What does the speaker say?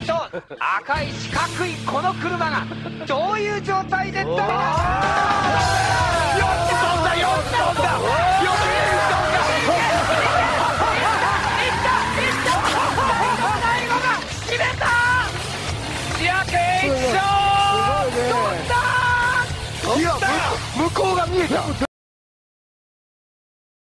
と赤い四角いこの車がどういう状態で飛び出したのか。よっ飛んだよっ飛んだよっ飛んだ。最後が決めた。千秋一勝。飛んだ。 いや向こうが見えた。